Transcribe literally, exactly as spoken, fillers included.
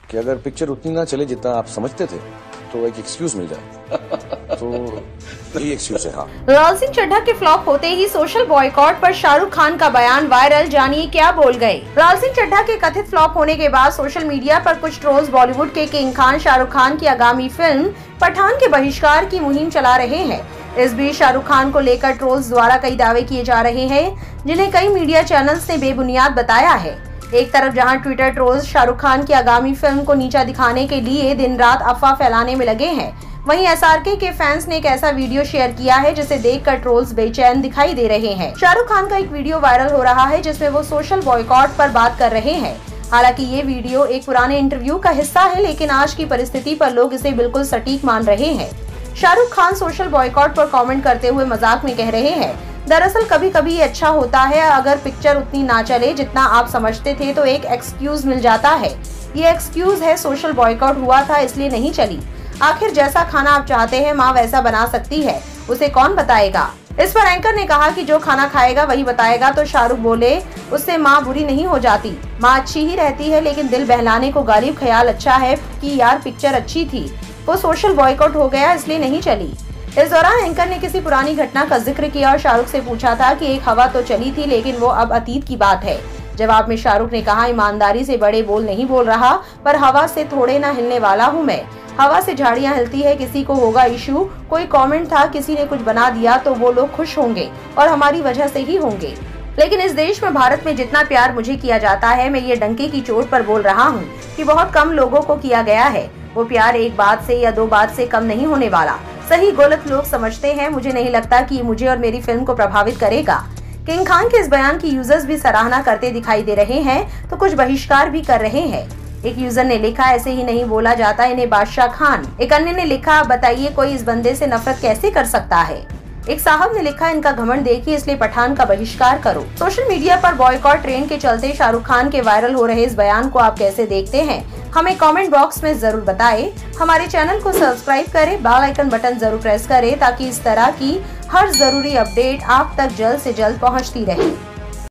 कि अगर पिक्चर उतनी ना चले जितना आप समझते थे तो एक एक्सक्यूज मिल जाए तो यही एक्सक्यूज है। हाँ, लाल सिंह चड्ढा के फ्लॉप होते ही सोशल बॉयकॉट पर शाहरुख खान का बयान वायरल, जानिए क्या बोल गए। लाल सिंह चड्ढा के कथित फ्लॉप होने के बाद सोशल मीडिया पर कुछ ट्रोल्स बॉलीवुड के किंग खान शाहरुख खान की आगामी फिल्म पठान के बहिष्कार की मुहिम चला रहे हैं। इस बीच शाहरुख खान को लेकर ट्रोल्स द्वारा कई दावे किए जा रहे हैं, जिन्हें कई मीडिया चैनल्स ने बेबुनियाद बताया है। एक तरफ जहां ट्विटर ट्रोल्स शाहरुख खान की आगामी फिल्म को नीचा दिखाने के लिए दिन रात अफवाह फैलाने में लगे हैं, वहीं एसआरके के फैंस ने एक ऐसा वीडियो शेयर किया है जिसे देखकर ट्रोल्स बेचैन दिखाई दे रहे हैं। शाहरुख खान का एक वीडियो वायरल हो रहा है जिसमें वो सोशल बॉयकॉट पर बात कर रहे हैं। हालांकि ये वीडियो एक पुराने इंटरव्यू का हिस्सा है, लेकिन आज की परिस्थिति पर लोग इसे बिल्कुल सटीक मान रहे हैं। शाहरुख खान सोशल बॉयकॉट पर कमेंट करते हुए मजाक में कह रहे हैं, दरअसल कभी कभी ये अच्छा होता है, अगर पिक्चर उतनी ना चले जितना आप समझते थे तो एक एक्सक्यूज मिल जाता है। ये एक्सक्यूज है, सोशल बॉयकॉट हुआ था इसलिए नहीं चली। आखिर जैसा खाना आप चाहते हैं माँ वैसा बना सकती है, उसे कौन बताएगा। इस पर एंकर ने कहा कि जो खाना खाएगा वही बताएगा, तो शाहरुख बोले उससे माँ बुरी नहीं हो जाती, माँ अच्छी ही रहती है, लेकिन दिल बहलाने को गालिब ख्याल अच्छा है कि यार पिक्चर अच्छी थी, वो सोशल बॉयकॉट हो गया इसलिए नहीं चली। इस दौरान एंकर ने किसी पुरानी घटना का जिक्र किया और शाहरुख से पूछा था कि एक हवा तो चली थी लेकिन वो अब अतीत की बात है। जवाब में शाहरुख ने कहा, ईमानदारी से बड़े बोल नहीं बोल रहा, पर हवा से थोड़े ना हिलने वाला हूँ मैं। हवा से झाड़ियाँ हिलती है, किसी को होगा इशू, कोई कमेंट था, किसी ने कुछ बना दिया तो वो लोग खुश होंगे और हमारी वजह से ही होंगे। लेकिन इस देश में भारत में जितना प्यार मुझे किया जाता है, मैं ये डंके की चोट पर बोल रहा हूँ कि बहुत कम लोगों को किया गया है। वो प्यार एक बात से या दो बात से कम नहीं होने वाला। सही गलत लोग समझते हैं, मुझे नहीं लगता कि मुझे और मेरी फिल्म को प्रभावित करेगा। किंग खान के इस बयान की यूजर्स भी सराहना करते दिखाई दे रहे हैं, तो कुछ बहिष्कार भी कर रहे हैं। एक यूजर ने लिखा, ऐसे ही नहीं बोला जाता इन्हें बादशाह खान। एक अन्य ने लिखा, बताइए कोई इस बंदे से नफरत कैसे कर सकता है। एक साहब ने लिखा, इनका घमंड देखिए इसलिए पठान का बहिष्कार करो। सोशल मीडिया पर बॉयकॉट ट्रेंड के चलते शाहरुख खान के वायरल हो रहे इस बयान को आप कैसे देखते हैं, हमें कमेंट बॉक्स में जरूर बताएं। हमारे चैनल को सब्सक्राइब करें, बेल आइकन बटन जरूर प्रेस करें ताकि इस तरह की हर जरूरी अपडेट आप तक जल्द से जल्द पहुंचती रहे।